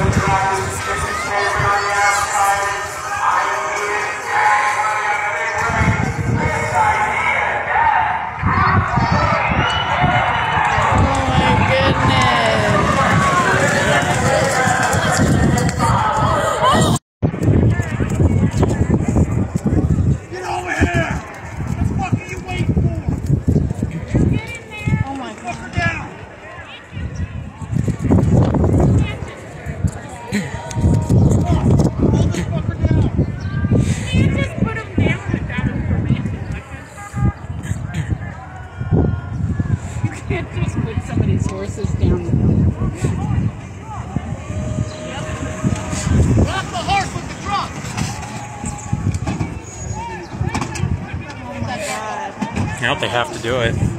Somebody's horses down the road. Drop the horse with the truck! Oh my God. Yep, they have to do it.